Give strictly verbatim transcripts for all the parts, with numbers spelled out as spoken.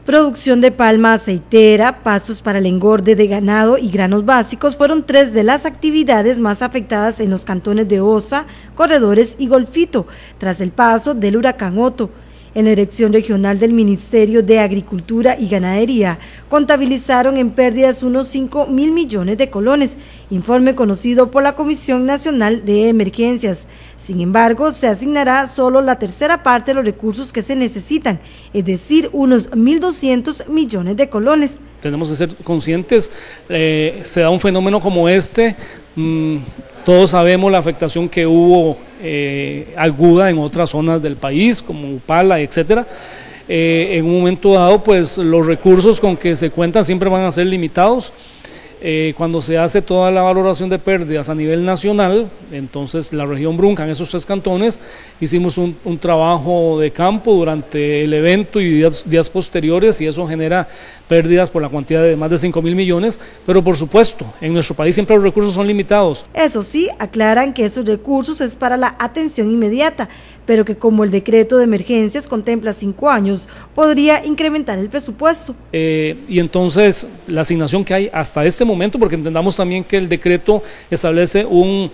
Producción de palma aceitera, pastos para el engorde de ganado y granos básicos fueron tres de las actividades más afectadas en los cantones de Osa, Corredores y Golfito, tras el paso del huracán Otto. En la Dirección Regional del Ministerio de Agricultura y Ganadería contabilizaron en pérdidas unos cinco mil millones de colones, informe conocido por la Comisión Nacional de Emergencias. Sin embargo, se asignará solo la tercera parte de los recursos que se necesitan, es decir, unos mil doscientos millones de colones. Tenemos que ser conscientes, eh, se da un fenómeno como este, mmm, todos sabemos la afectación que hubo eh, aguda en otras zonas del país, como Upala, etcétera. Eh, en un momento dado, pues los recursos con que se cuentan siempre van a ser limitados. Eh, cuando se hace toda la valoración de pérdidas a nivel nacional, entonces la región Brunca, en esos tres cantones, hicimos un, un trabajo de campo durante el evento y días, días posteriores, y eso genera pérdidas por la cantidad de más de cinco mil millones, pero por supuesto, en nuestro país siempre los recursos son limitados. Eso sí, aclaran que esos recursos es para la atención inmediata, pero que como el decreto de emergencias contempla cinco años, podría incrementar el presupuesto. Eh, y entonces la asignación que hay hasta este momento, porque entendamos también que el decreto establece un,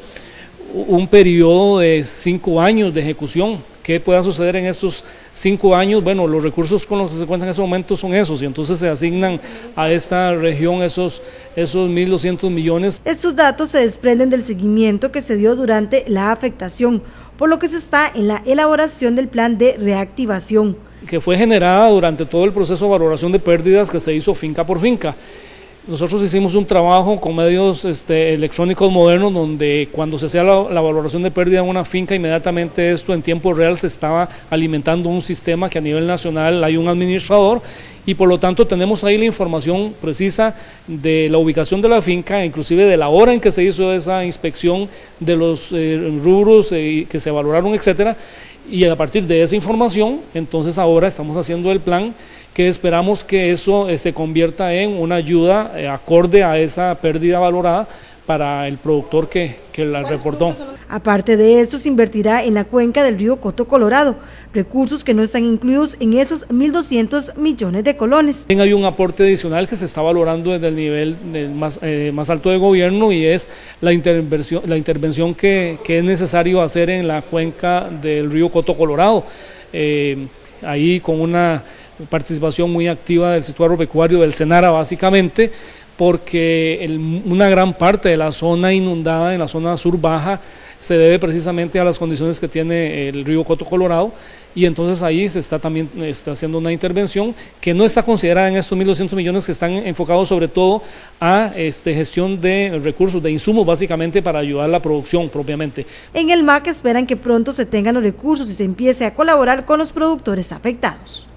un periodo de cinco años de ejecución. ¿Qué pueda suceder en estos cinco años? Bueno, los recursos con los que se cuentan en ese momento son esos, y entonces se asignan a esta región esos, esos mil doscientos millones. Estos datos se desprenden del seguimiento que se dio durante la afectación, por lo que se está en la elaboración del plan de reactivación. Que fue generada durante todo el proceso de valoración de pérdidas que se hizo finca por finca. Nosotros hicimos un trabajo con medios este, electrónicos modernos, donde cuando se hacía la, la valoración de pérdida en una finca, inmediatamente esto en tiempo real se estaba alimentando un sistema que a nivel nacional hay un administrador, y por lo tanto tenemos ahí la información precisa de la ubicación de la finca, inclusive de la hora en que se hizo esa inspección, de los eh, rubros eh, que se valoraron, etcétera. Y a partir de esa información, entonces ahora estamos haciendo el plan, que esperamos que eso eh, se convierta en una ayuda eh, acorde a esa pérdida valorada para el productor que, que la reportó. Aparte de esto, se invertirá en la cuenca del río Coto Colorado, recursos que no están incluidos en esos mil doscientos millones de colones. Hay un aporte adicional que se está valorando desde el nivel del más, eh, más alto de gobierno, y es la intervención, la intervención que, que es necesario hacer en la cuenca del río Coto Colorado, eh, ahí con una participación muy activa del sector agropecuario, del SENARA básicamente, porque el, una gran parte de la zona inundada, en la zona sur baja, se debe precisamente a las condiciones que tiene el río Coto Colorado, y entonces ahí se está también está haciendo una intervención que no está considerada en estos mil doscientos millones, que están enfocados sobre todo a este, gestión de recursos, de insumos básicamente para ayudar a la producción propiamente. En el M A C esperan que pronto se tengan los recursos y se empiece a colaborar con los productores afectados.